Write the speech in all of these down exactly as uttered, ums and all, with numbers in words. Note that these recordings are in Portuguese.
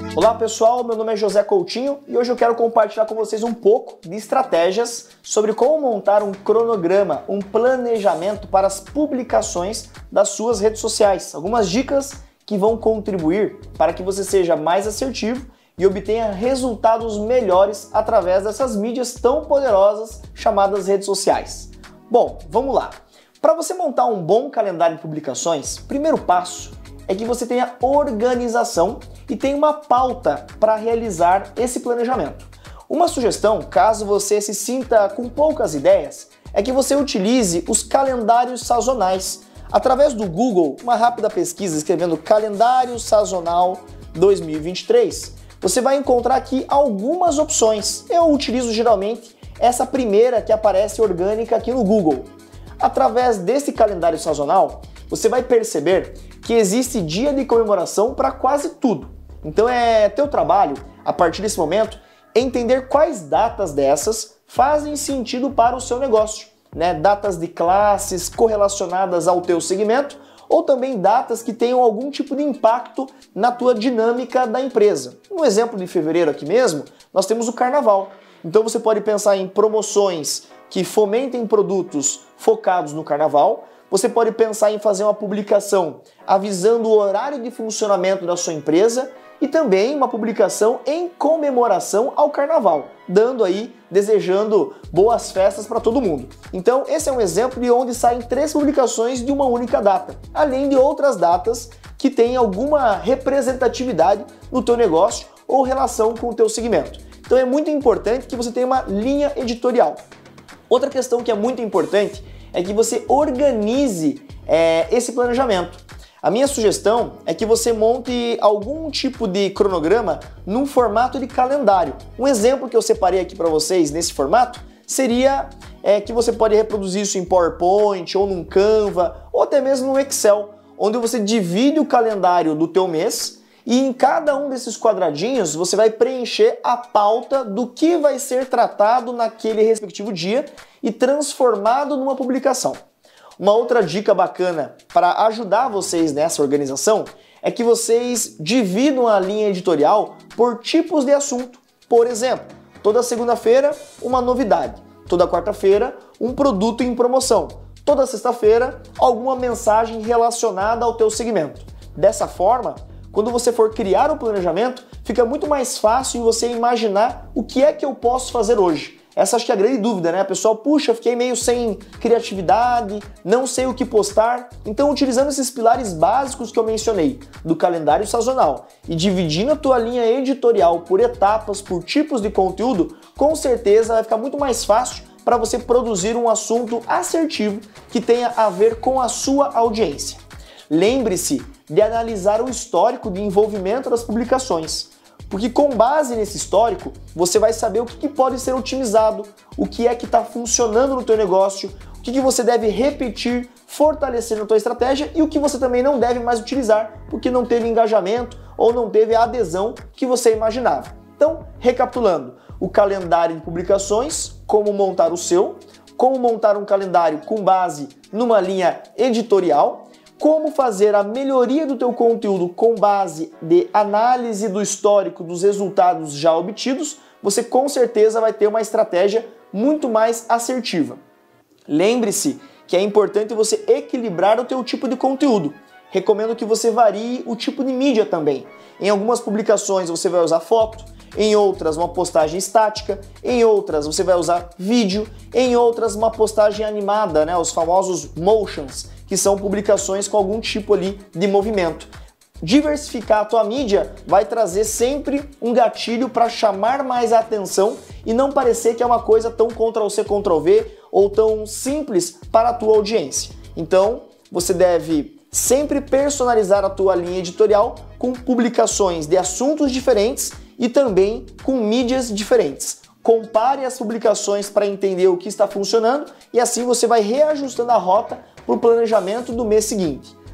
Olá pessoal, meu nome é José Coutinho e hoje eu quero compartilhar com vocês um pouco de estratégias sobre como montar um cronograma, um planejamento para as publicações das suas redes sociais. Algumas dicas que vão contribuir para que você seja mais assertivo e obtenha resultados melhores através dessas mídias tão poderosas chamadas redes sociais. Bom, vamos lá. Para você montar um bom calendário de publicações, primeiro passo é que você tenha organização e tenha uma pauta para realizar esse planejamento. Uma sugestão, caso você se sinta com poucas ideias, é que você utilize os calendários sazonais. Através do Google, uma rápida pesquisa escrevendo calendário sazonal dois mil e vinte e três, você vai encontrar aqui algumas opções. Eu utilizo geralmente essa primeira que aparece orgânica aqui no Google. Através desse calendário sazonal, você vai perceber que existe dia de comemoração para quase tudo. Então é teu trabalho, a partir desse momento, entender quais datas dessas fazem sentido para o seu negócio, né? Datas de classes correlacionadas ao teu segmento ou também datas que tenham algum tipo de impacto na tua dinâmica da empresa. No exemplo de fevereiro aqui mesmo, nós temos o carnaval. Então você pode pensar em promoções que fomentem produtos focados no carnaval. Você pode pensar em fazer uma publicação avisando o horário de funcionamento da sua empresa e também uma publicação em comemoração ao carnaval, dando aí, desejando boas festas para todo mundo. Então esse é um exemplo de onde saem três publicações de uma única data, além de outras datas que têm alguma representatividade no teu negócio ou relação com o teu segmento. Então é muito importante que você tenha uma linha editorial. Outra questão que é muito importante é que você organize é, esse planejamento. A minha sugestão é que você monte algum tipo de cronograma num formato de calendário. Um exemplo que eu separei aqui para vocês nesse formato seria é, que você pode reproduzir isso em PowerPoint ou num Canva ou até mesmo no Excel, onde você divide o calendário do teu mês e em cada um desses quadradinhos você vai preencher a pauta do que vai ser tratado naquele respectivo dia e transformado numa publicação. Uma outra dica bacana para ajudar vocês nessa organização é que vocês dividam a linha editorial por tipos de assunto. Por exemplo, toda segunda-feira uma novidade, toda quarta-feira um produto em promoção, toda sexta-feira alguma mensagem relacionada ao teu segmento. Dessa forma, quando você for criar um planejamento, fica muito mais fácil você imaginar o que é que eu posso fazer hoje. Essa acho que é a grande dúvida, né? Pessoal, puxa, fiquei meio sem criatividade, não sei o que postar. Então, utilizando esses pilares básicos que eu mencionei, do calendário sazonal, e dividindo a tua linha editorial por etapas, por tipos de conteúdo, com certeza vai ficar muito mais fácil para você produzir um assunto assertivo que tenha a ver com a sua audiência. Lembre-se de analisar o histórico de envolvimento das publicações, porque com base nesse histórico, você vai saber o que, que pode ser otimizado, o que é que está funcionando no teu negócio, o que, que você deve repetir, fortalecer na tua estratégia e o que você também não deve mais utilizar, porque não teve engajamento ou não teve a adesão que você imaginava. Então, recapitulando, o calendário de publicações, como montar o seu, como montar um calendário com base numa linha editorial, como fazer a melhoria do teu conteúdo com base de análise do histórico dos resultados já obtidos, você com certeza vai ter uma estratégia muito mais assertiva. Lembre-se que é importante você equilibrar o teu tipo de conteúdo. Recomendo que você varie o tipo de mídia também. Em algumas publicações você vai usar foto, em outras uma postagem estática, em outras você vai usar vídeo, em outras uma postagem animada, né, os famosos motions, que são publicações com algum tipo ali de movimento. Diversificar a tua mídia vai trazer sempre um gatilho para chamar mais a atenção e não parecer que é uma coisa tão Ctrl-C, Ctrl-V ou tão simples para a tua audiência. Então, você deve sempre personalizar a tua linha editorial com publicações de assuntos diferentes e também com mídias diferentes. Compare as publicações para entender o que está funcionando e assim você vai reajustando a rota para o planejamento do mês seguinte.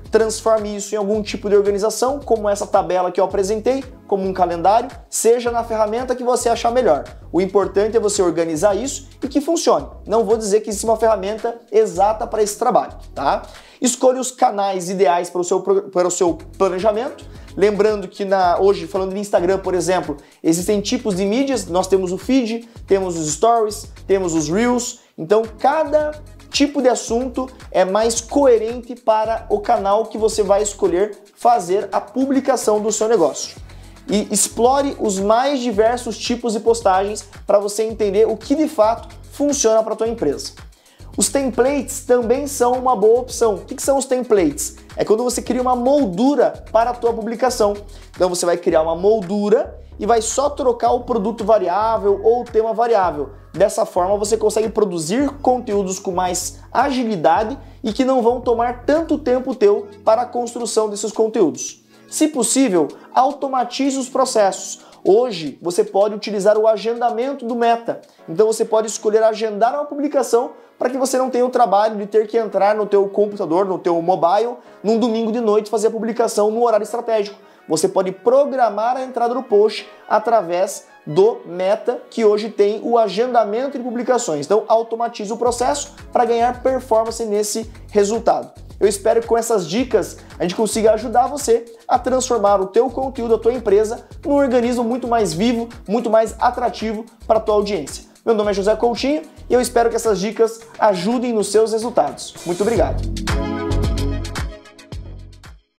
transforme isso em algum tipo de organização, como essa tabela que eu apresentei, como um calendário, seja na ferramenta que você achar melhor. O importante é você organizar isso e que funcione. Não vou dizer que existe uma ferramenta exata para esse trabalho, tá? Escolha os canais ideais para o seu, para o seu planejamento. Lembrando que na, hoje, falando de Instagram, por exemplo, existem tipos de mídias. Nós temos o feed, temos os stories, temos os reels. Então, cada tipo de assunto é mais coerente para o canal que você vai escolher fazer a publicação do seu negócio. E explore os mais diversos tipos de postagens para você entender o que de fato funciona para a tua empresa. Os templates também são uma boa opção. O que são os templates? É quando você cria uma moldura para a tua publicação. Então você vai criar uma moldura e vai só trocar o produto variável ou o tema variável. Dessa forma você consegue produzir conteúdos com mais agilidade e que não vão tomar tanto tempo teu para a construção desses conteúdos. Se possível, automatize os processos. Hoje você pode utilizar o agendamento do Meta. Então você pode escolher agendar uma publicação para que você não tenha o trabalho de ter que entrar no teu computador, no teu mobile, num domingo de noite fazer a publicação no horário estratégico. Você pode programar a entrada do post através do Meta, que hoje tem o agendamento de publicações. Então automatize o processo para ganhar performance nesse resultado. Eu espero que com essas dicas a gente consiga ajudar você a transformar o teu conteúdo, a tua empresa, num organismo muito mais vivo, muito mais atrativo para a tua audiência. Meu nome é José Coutinho e eu espero que essas dicas ajudem nos seus resultados. Muito obrigado!